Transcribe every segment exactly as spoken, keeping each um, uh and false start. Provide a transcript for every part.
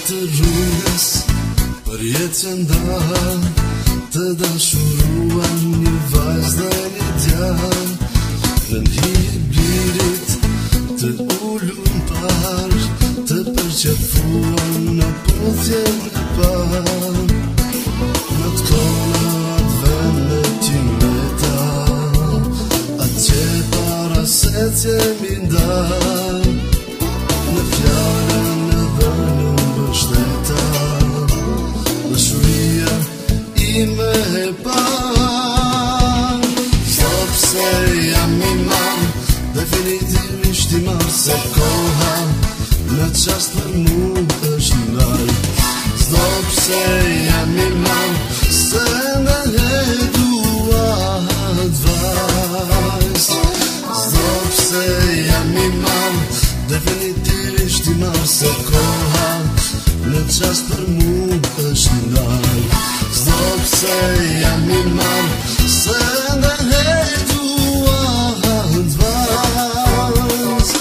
të rrugës, për jetë që ndaha, të dashuruan një vajzë dhe një djalë, në një blirit të ullun parë, të përqafuan në puthje në parë, në të kona atë vend në qimeta, atë që para se që mi ndalë, në fjallën edhe në mbështeta, dashuria ime e parë. S'do pse jam i marë, definitivisht i marë, se koha në qast për mu është ndarë. S'do pse jam i marë, se në e dua atë vajzë. S'do pse jam i marë, definitivisht i marë, se koha në qast për mu është ndarë. S'do pse jam i marë, se në e dua atë vajzë.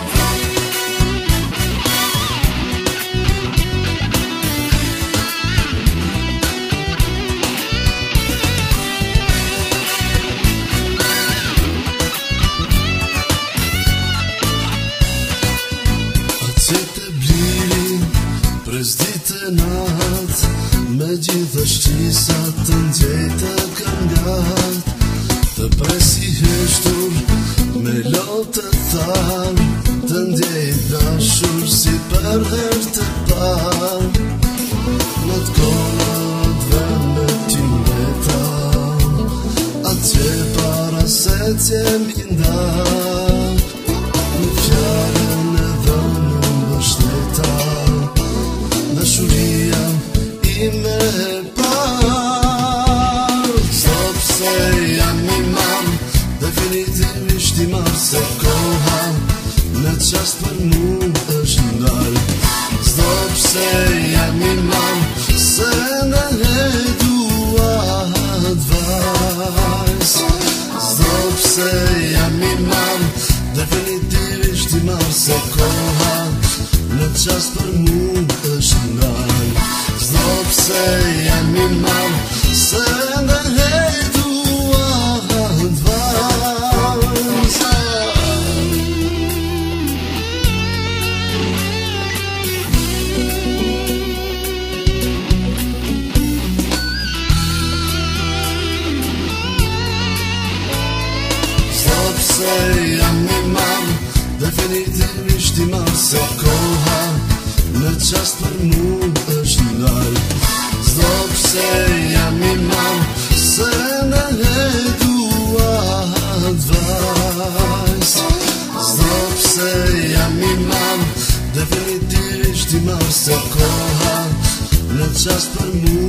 Ditë natë, me gjithë shqisat të ndjejtë këngat, të presi heshtur, me lotë të tharë, të ndjejtë dashur si për her të parë, në të konat vende t'imeta, atë që para se që m'indarë, në fjallën edhe në mbështeta, dashuria ime e parë. S'do pse jam i marë, definitivisht i marë, se koha në qast për mu është ndarë. S'do pse jam i marë, se në e dua atë vajzë. S'do pse jam i marë, definitivisht i marë, se koha në qast për mu është ndarë. S'do pse jam i marë, se në e dua atë vajzë. S'do pse jam i marë, definitivisht i marë, se koha në qast për mu është ndarë. S'do pse jam i marë, se në e dua atë vajzë. S'do pse jam i marë, definitivisht i marë, se koha në qast për mu